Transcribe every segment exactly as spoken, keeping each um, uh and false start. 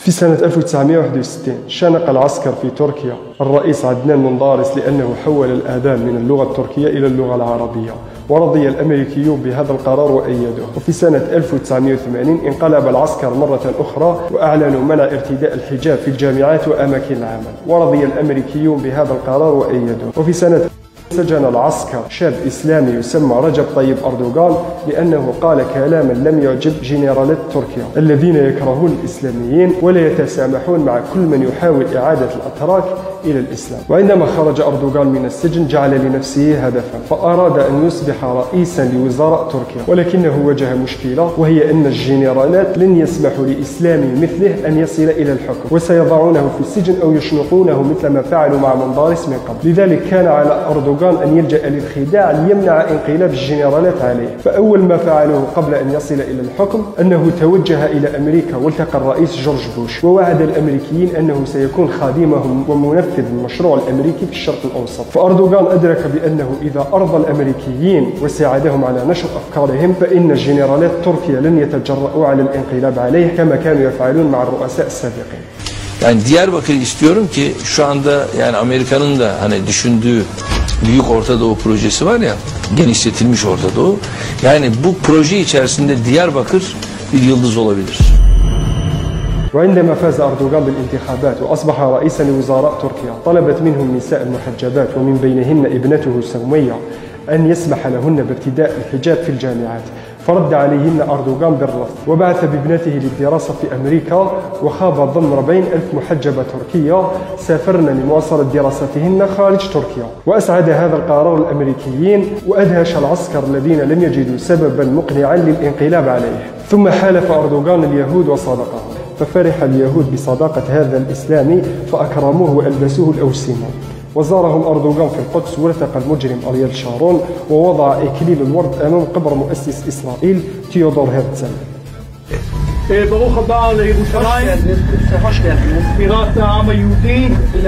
في سنة ألف وتسعمئة وواحد وستين شنق العسكر في تركيا الرئيس عدنان مندارس لأنه حول الآذان من اللغة التركية إلى اللغة العربية، ورضي الأمريكيون بهذا القرار وأيدوه. وفي سنة ألف وتسعمئة وثمانين انقلب العسكر مرة أخرى وأعلنوا منع ارتداء الحجاب في الجامعات وأماكن العمل، ورضي الأمريكيون بهذا القرار وأيدوه. وفي سنة سجن العسكر شاب إسلامي يسمى رجب طيب أردوغان لأنه قال كلاما لم يعجب جنرالات تركيا الذين يكرهون الإسلاميين ولا يتسامحون مع كل من يحاول إعادة الأتراك إلى الإسلام. وعندما خرج أردوغان من السجن جعل لنفسه هدفا، فأراد أن يصبح رئيسا لوزراء تركيا، ولكنه واجه مشكلة، وهي أن الجنرالات لن يسمحوا لإسلامي مثله أن يصل إلى الحكم، وسيضعونه في السجن أو يشنقونه مثل ما فعلوا مع مندارس من قبل. لذلك كان على أردوغان أن يلجأ للخداع ليمنع انقلاب الجنرالات عليه. فأول ما فعلوه قبل أن يصل إلى الحكم أنه توجه إلى أمريكا والتقى الرئيس جورج بوش، ووعد الأمريكيين أنه سيكون خادمهم ومنفذ المشروع الأمريكي في الشرق الأوسط. فأردوغان أدرك بأنه إذا أرضى الأمريكيين وساعدهم على نشر أفكارهم فإن الجنرالات تركيا لن يتجرؤوا على الانقلاب عليه كما كانوا يفعلون مع الرؤساء السابقين. Yani Diyarbakır istiyorum ki şu anda yani Amerika'nın da hani düşündüğü Büyük Orta Doğu projesi var ya, genişletilmiş Orta Doğu. Yani bu proje içerisinde Diyarbakır bir yıldız olabilir. وعندما فاز أردوغان بالانتخابات وأصبح رئيسا لوزراء تركيا طلبت منه النساء المحجبات ومن بينهن ابنته سمية أن يسمح لهن بارتداء الحجاب في الجامعات، فرد عليهن أردوغان بالرفض، وبعث بابنته للدراسة في أمريكا، وخاض ضم ربعين ألف محجبة تركية سافرن لمواصلة دراستهن خارج تركيا. وأسعد هذا القرار الأمريكيين وأدهش العسكر الذين لم يجدوا سببا مقنعا للانقلاب عليه. ثم حالف أردوغان اليهود وصادقهم، ففرح اليهود بصداقة هذا الإسلامي فأكرموه وألبسوه الأوسمة. وزارهم أردوغان في القدس والتقى المجرم أريال شارون ووضع إكليل الورد أمام قبر مؤسس إسرائيل تيودور هرتزل. ברוך הבא לירושלים, hoş geldiniz. בירת העם היהודי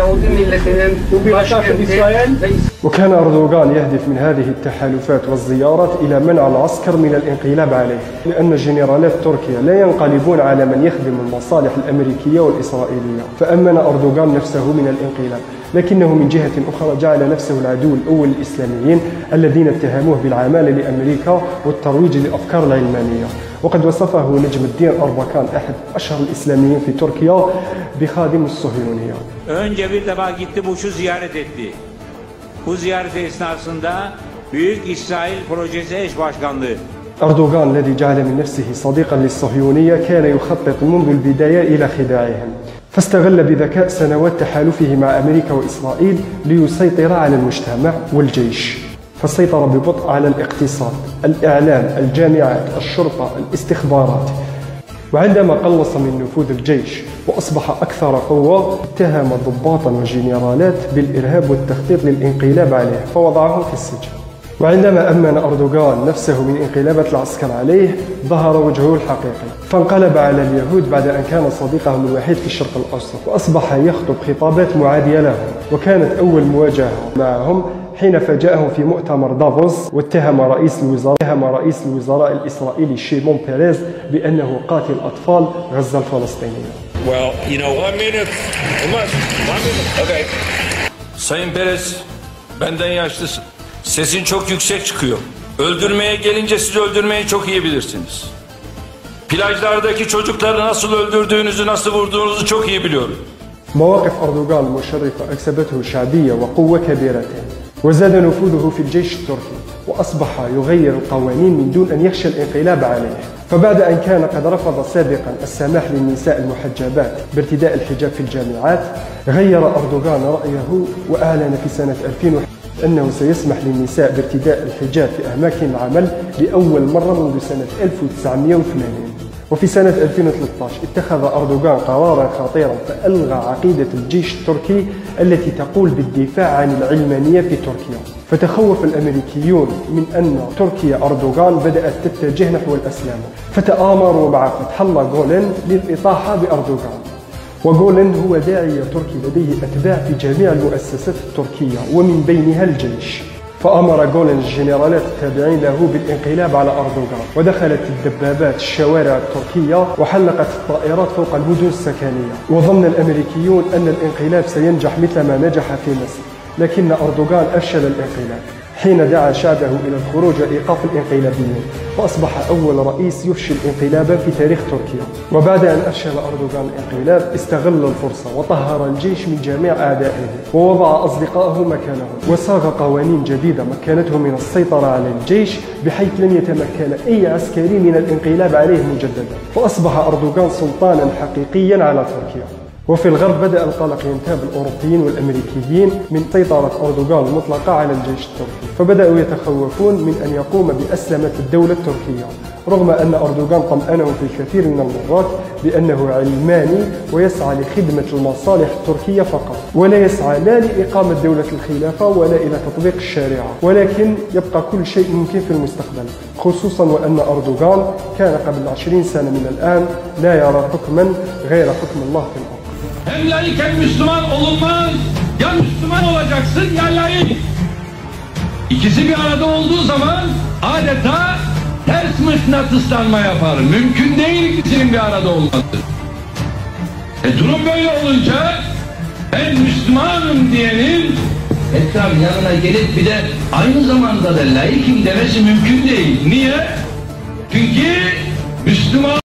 ובירתה של ישראל. وكان أردوغان يهدف من هذه التحالفات والزيارات إلى منع العسكر من الانقلاب عليه، لأن جنرالات تركيا لا ينقلبون على من يخدم المصالح الأمريكية والإسرائيلية. فأمن أردوغان نفسه من الانقلاب، لكنه من جهة أخرى جعل نفسه العدو الأول للإسلاميين الذين اتهموه بالعمالة لأمريكا والترويج للأفكار العلمانية. وقد وصفه نجم الدين أربكان أحد أشهر الإسلاميين في تركيا بخادم الصهيونية. Önce bir defa gitti Bush'u ziyaret etti. Bu ziyaret esnasında Büyük İsrail Projesi eş başkanlığı. أردوغان الذي جعل من نفسه صديقا للصهيونية كان يخطط منذ البداية إلى خداعهم، فاستغل بذكاء سنوات تحالفه مع أمريكا وإسرائيل ليسيطر على المجتمع والجيش، فسيطر ببطء على الاقتصاد، الإعلام، الجامعات، الشرطة، الاستخبارات. وعندما قلص من نفوذ الجيش وأصبح أكثر قوة اتهم ضباطا وجنرالات بالإرهاب والتخطيط للانقلاب عليه فوضعهم في السجن. وعندما أمن أردوغان نفسه من انقلابات العسكر عليه ظهر وجهه الحقيقي، فانقلب على اليهود بعد أن كان صديقهم الوحيد في الشرق الأوسط، وأصبح يخطب خطابات معادية لهم. وكانت أول مواجهة معهم حين فاجأهم في مؤتمر دافوس واتهم رئيس الوزراء اتهم رئيس الوزراء الإسرائيلي شيمون بيريز بأنه قاتل أطفال غزة الفلسطينية. Well, you know, one minute. One minute. Okay. Sayın Perez, benden yaşlısın. Sesin çok yüksek çıkıyor. Öldürmeye gelince siz öldürmeyi çok iyi bilirsiniz. Plajlardaki çocukları nasıl öldürdüğünüzü, nasıl vurduğunuzu çok iyi biliyorum. مواقف أردوغان المشرفة أكسبته شعبية وقوة كبيرة، وزاد نفوذه في الجيش التركي، وأصبح يغير القوانين من دون أن يخشى الانقلاب عليه. فبعد أن كان قد رفض سابقا السماح للنساء المحجبات بارتداء الحجاب في الجامعات، غير أردوغان رأيه وأعلن في سنة ألفين وواحد أنه سيسمح للنساء بارتداء الحجاب في أماكن العمل لأول مرة منذ سنة ألف وتسعمئة وثمانين. وفي سنة ألفين وثلاثة عشر اتخذ أردوغان قرارا خطيرا فألغى عقيدة الجيش التركي التي تقول بالدفاع عن العلمانية في تركيا. فتخوف الأمريكيون من أن تركيا أردوغان بدأت تتجه نحو الأسلام، فتآمروا مع فتح الله غولن للإطاحة بأردوغان. وغولن هو داعية تركي لديه أتباع في جميع المؤسسات التركية ومن بينها الجيش. فأمر جولين الجنرالات التابعين له بالانقلاب على أردوغان، ودخلت الدبابات الشوارع التركية وحلقت الطائرات فوق المدن السكنية. وظن الأمريكيون أن الانقلاب سينجح مثل ما نجح في مصر، لكن أردوغان أفشل الانقلاب حين دعا شعبه إلى الخروج وإيقاف الانقلابيين، فأصبح أول رئيس يفشل انقلابا في تاريخ تركيا. وبعد أن أفشل أردوغان الانقلاب استغل الفرصة وطهر الجيش من جميع أعدائه ووضع أصدقائه مكانهم، وصاغ قوانين جديدة مكنته من السيطرة على الجيش بحيث لن يتمكن أي عسكري من الانقلاب عليه مجددا، فأصبح أردوغان سلطانا حقيقيا على تركيا. وفي الغرب بدأ القلق ينتاب الأوروبيين والأمريكيين من سيطرة أردوغان المطلقة على الجيش التركي، فبدأوا يتخوفون من أن يقوم بأسلمة الدولة التركية، رغم أن أردوغان طمأنهم في الكثير من المرات بأنه علماني ويسعى لخدمة المصالح التركية فقط، ولا يسعى لا لإقامة دولة الخلافة ولا إلى تطبيق الشريعة، ولكن يبقى كل شيء ممكن في المستقبل، خصوصا وأن أردوغان كان قبل عشرين سنة من الآن لا يرى حكما غير حكم الله في الأرض. Hem laik hem Müslüman olunmaz. Ya Müslüman olacaksın ya laik. İkisi bir arada olduğu zaman adeta ters mıknatıslanma yapar. Mümkün değil ikisinin bir arada olması. E durum böyle olunca ben Müslümanım diyenin tekrar yanına gelip bir de aynı zamanda da laikim demesi mümkün değil. Niye? Çünkü Müslüman